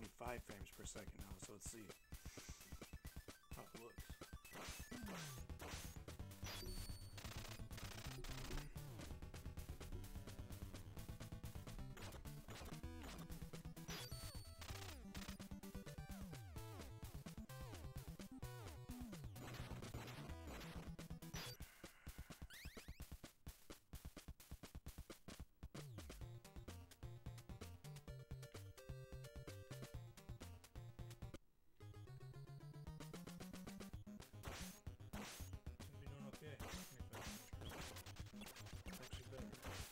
25 frames per second now, so let's see how it looks. Okay, actually better.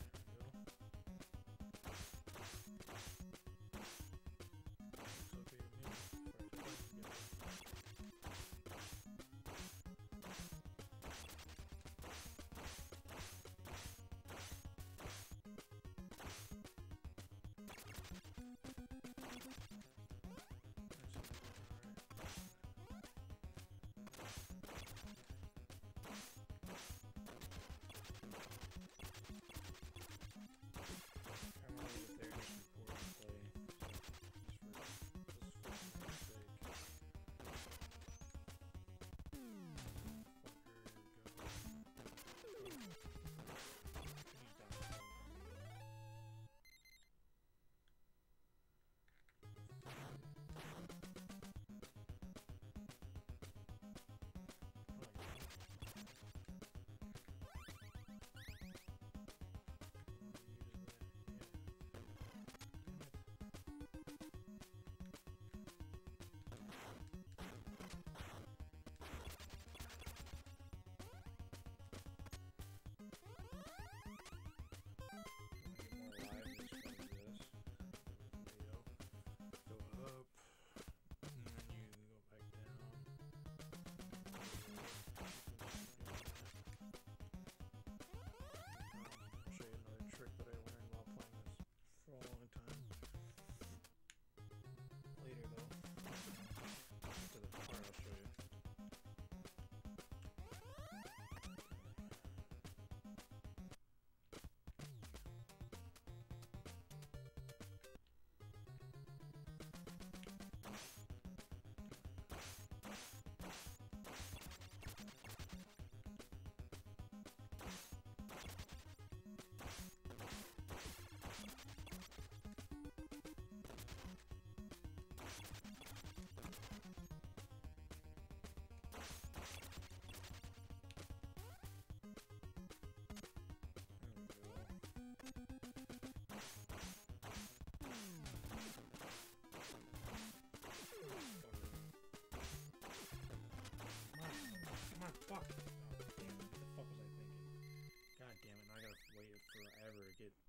Fuck! Oh, damn it. What the fuck was I thinking? God damn it, now I gotta wait forever to get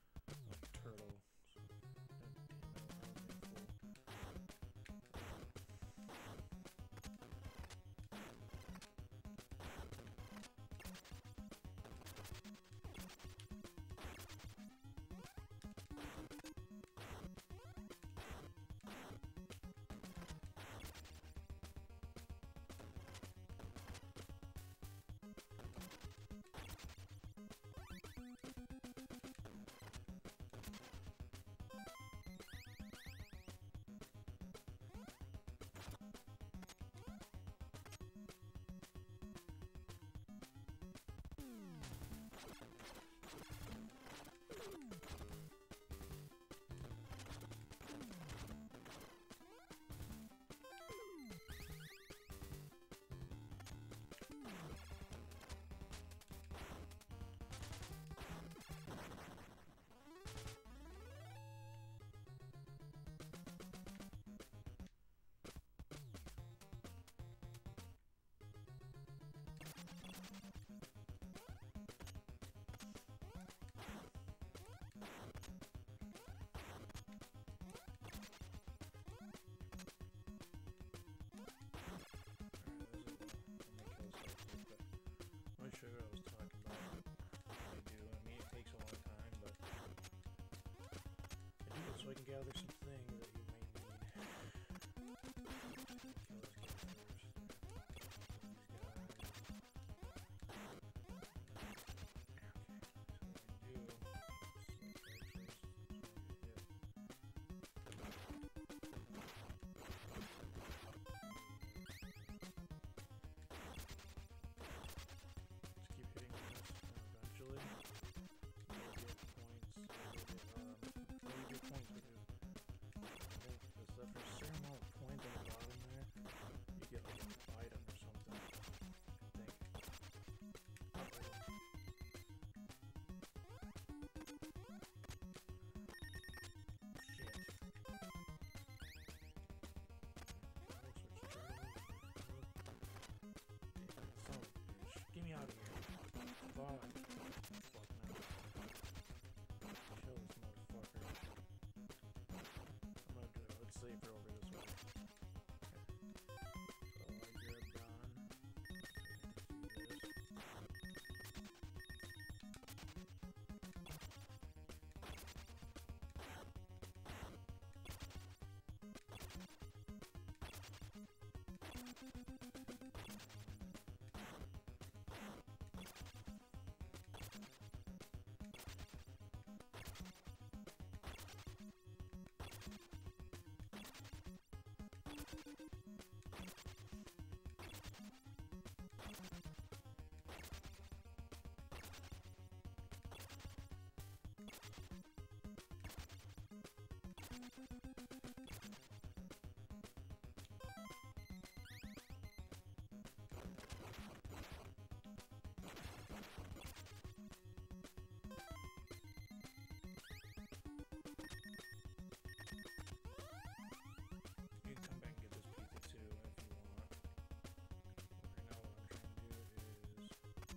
a turtle. Sugar I was talking about. I do. I mean, it takes a long time, but I do it so I can gather some things that you might need. Kill this guy first. These guys. Okay, so what I do. fuck. Fuck no. Kill this motherfucker. I'm gonna do it. Let's safer over this way. So you're gone. Do this. You can come back and get this pizza too if you want. Right now what I'm trying to do is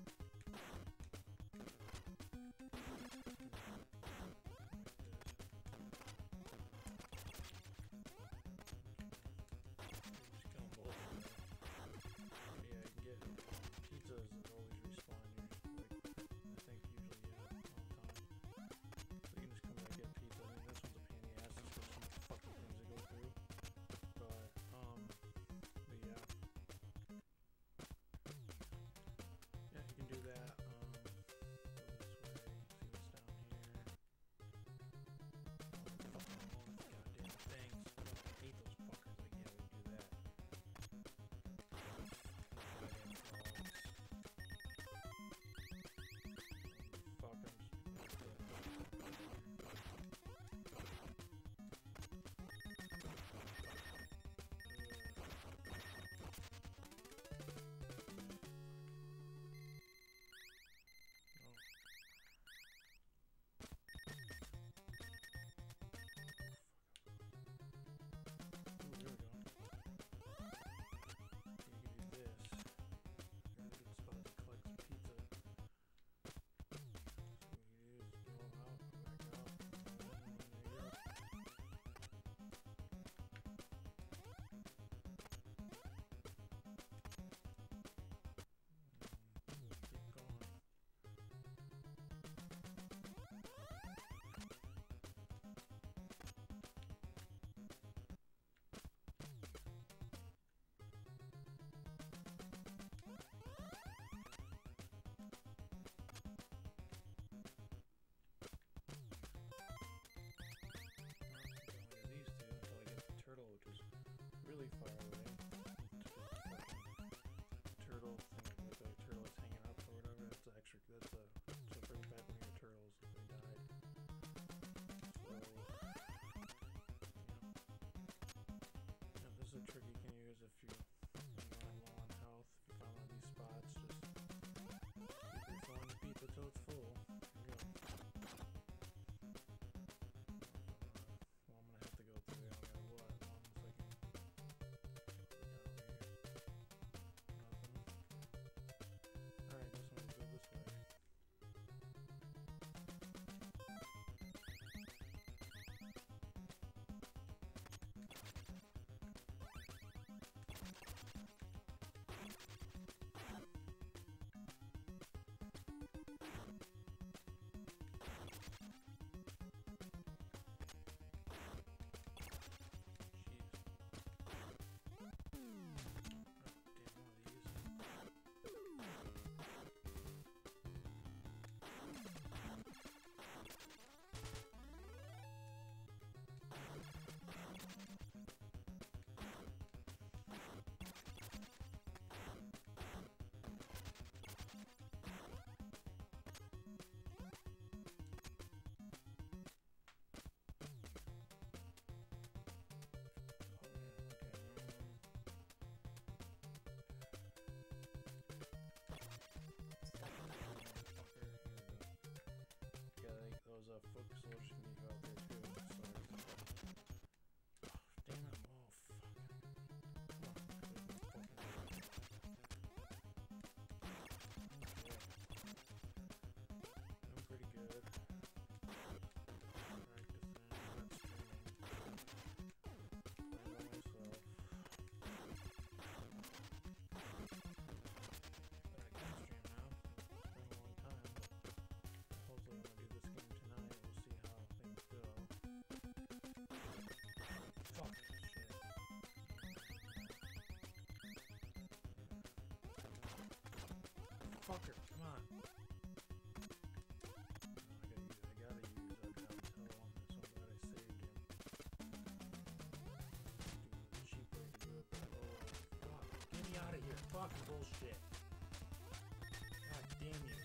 just kill them both. Yeah, you can get pizzas that always respawn. You're just like, I think usually all the time. So you can just come back and get pizza. I mean, this one's a pain in the ass. There's so many fucking things to go through. But yeah. Yeah, you can do that. Go this way, see what's down here. Oh, fucking all the goddamn things. I hate those fuckers. Like, yeah, we do that. Goddamn frogs. Fuck, I'm just Ooh, there we go. You can do this. You're in a good spot to collect some pizza. So what you do is go out, come back out, and there you go. Keep going. These two until I get the turtle, which is really far away. Turtle thing, like the turtle is hanging up or whatever. That's extra. That's so pretty bad when your turtles if they died. So yeah, this is a trick you can use if you're running low on health. If you find one of these spots, just keep refilling the pizza till it's full. There you go. Well, I'm gonna have to go through there no matter what. As long as I can. Nothing. Alright, this one will go this way. Foot soldiers can go out there too. So, damn it! Oh fuck! Come on, motherfucker! Come on. I gotta use Downtown on this one, but I saved him. It was a cheap way to do it, but fuck. Get me out of here. Fucking bullshit. God damn you.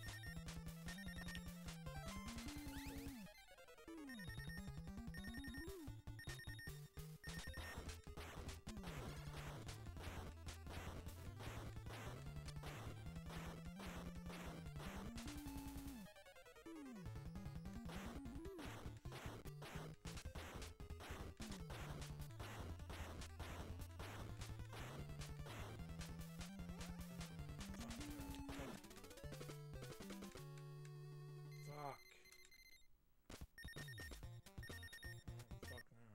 Fuck. Fuck now.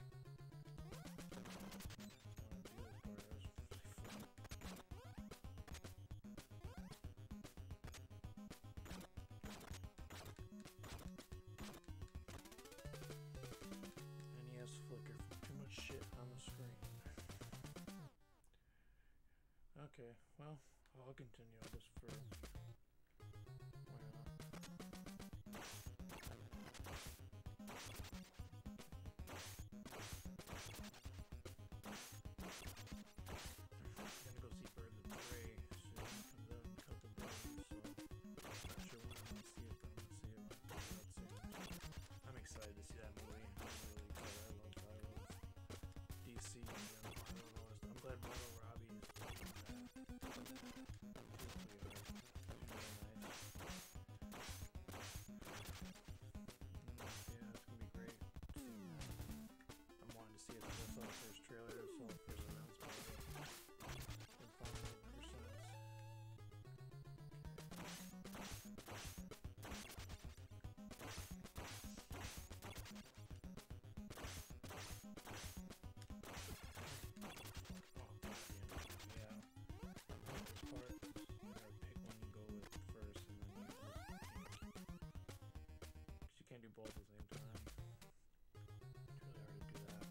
NES flicker for too much shit on the screen. Okay, well, I'll continue on this for... Why not? I'm gonna go see Birds of Prey soon. Comes out in a couple days, so I'm not sure when I'm gonna see it, but I'm gonna see it when it comes out soon. I'm excited to see that movie. I'm really excited. I love DC in general. I'm glad Margot Robbie is doing that. Trailer, I saw the first announcement. Been following it ever since. Yeah. This part, you gotta pick one you go with first, and then you because you can't do both at the same time. It's really hard to do that.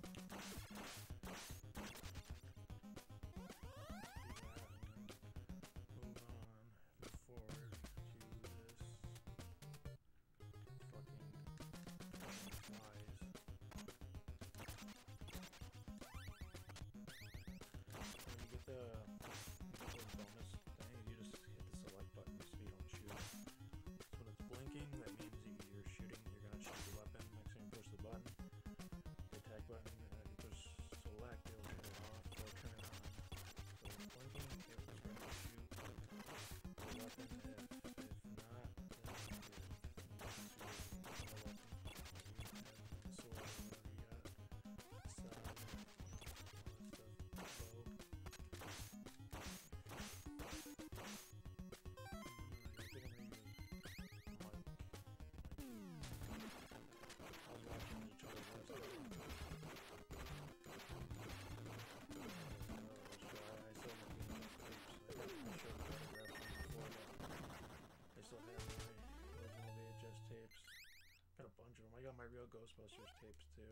I got my real Ghostbusters tapes too.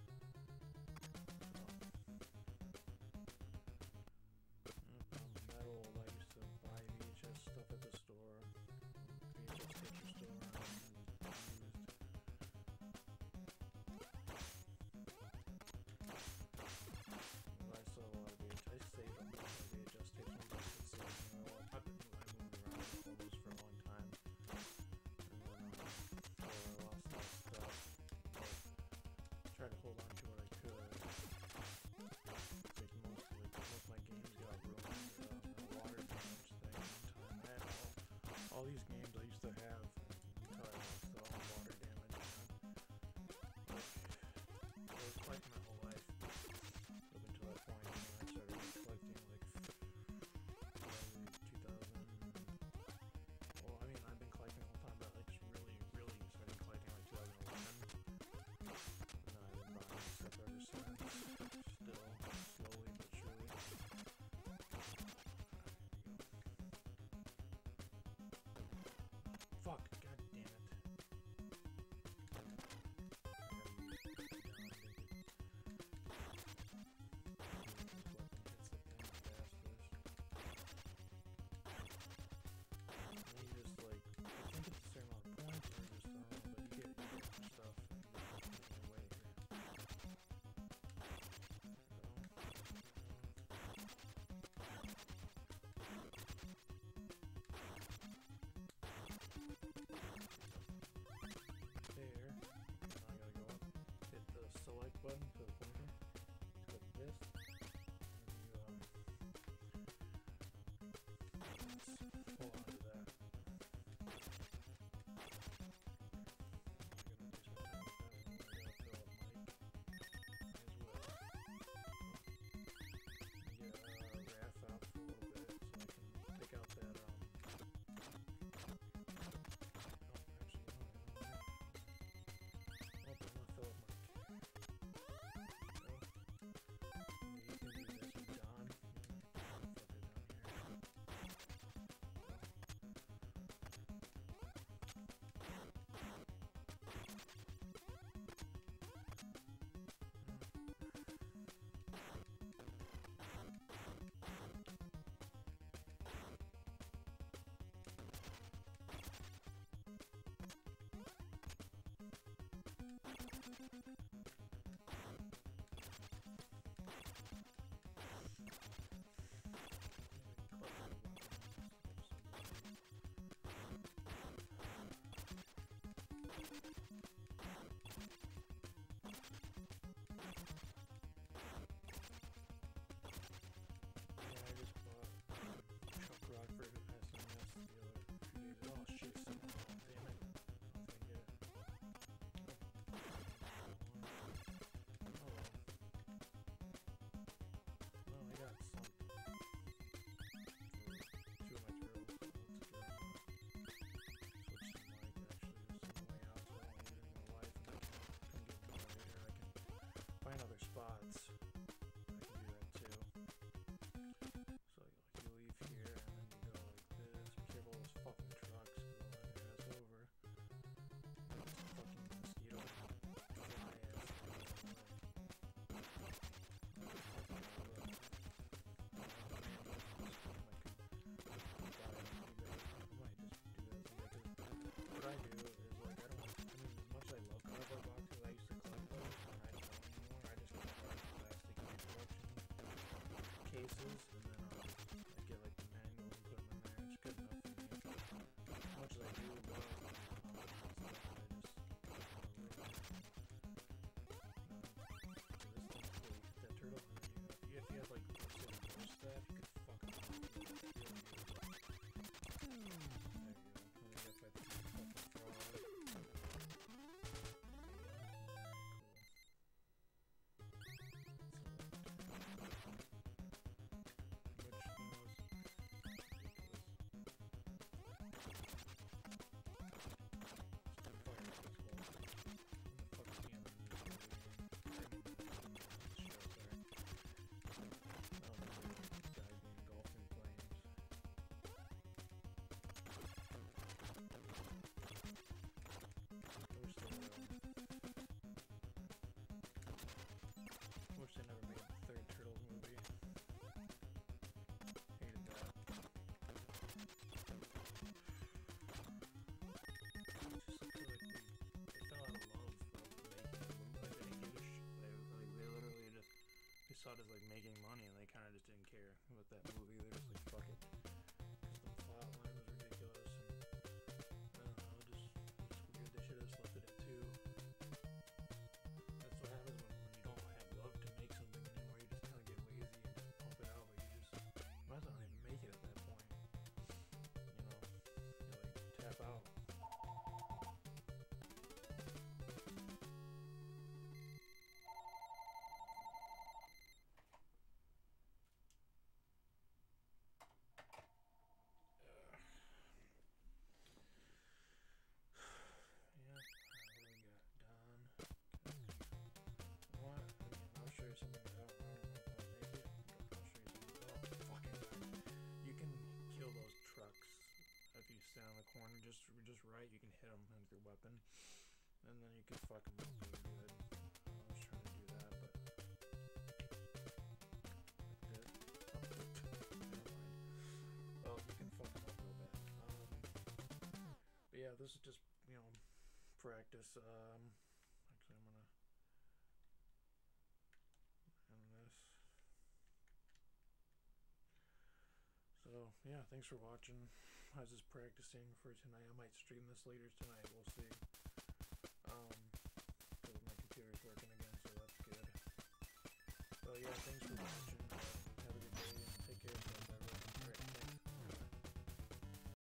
Metal, I used to buy VHS stuff at the store. VHS picture store. I saw a lot of VHS. I saved a lot of VHS tapes. I've been moving around almost for a long time. Try to hold on to what I could. Like most my games got ruined. Water damage thing one time. I had all these games I used to have. button to the pointer. Click this, and you hold on to that. I'm gonna do some time with that one. I gotta fill up Mike as well. Get Raph out for a little bit so I can pick out that oh, actually no, I don't know. Oh, but I'm gonna fill up Mike. You can do this with John. You can get that motherfucker down here. Yeah, I just bought Chuck Rockford SNES the other few days. Oh shit, damn it. I'll forget it. Oh well. No, I got some for two of my turtles. Let's get switch to Mike actually. There's some way out so I don't lose any more life and I can come get more later. I can find other spots. I can do that too. So you leave here and then you go like this. Be careful of those fucking trucks because they'll run your ass over. There's a fucking mosquito fly ass thing in the way. What I do is like I don't. I mean, as much as I love cardboard boxes, I used to collect those, and I don't anymore. I just collect like plastic reproduction cases, and then I get like the manual and put them in there. It's good enough for me. As much as I do love stuff, I just this thing's cool. You hit that turtle, and then if you have like city more stuff, you could fucking really good. There you go. Let me get that fucking frog. Wish they never made the third Turtles movie. Hated that. Just feel like they fell out of love of making the movie. Like they didn't give a shit. They literally just they saw it as like making money and they kind of just didn't care about that movie. They're just like fuck it, because the plot line was ridiculous and I don't know, just weird. They should have just left it at 2. That's what happens when you don't have love to make something anymore. You just kind of get lazy and just pump it out, but you just might as well not even make it at that point. You know, you like tap out. Yeah, what do we got? Don. What? I mean, I'll show you something that I don't know if I'll make it. I'll show you something. Oh, fucking God. You can kill those trucks if you stand on the corner just right. You can hit them with your weapon, and then you can fuck them up really good. I was trying to do that, but like this. Oh, never mind. Well, you can fuck them up real bad. But yeah, this is just practice. Actually, I'm gonna end this. So yeah, thanks for watching. I was just practicing for tonight. I might stream this later tonight. We'll see.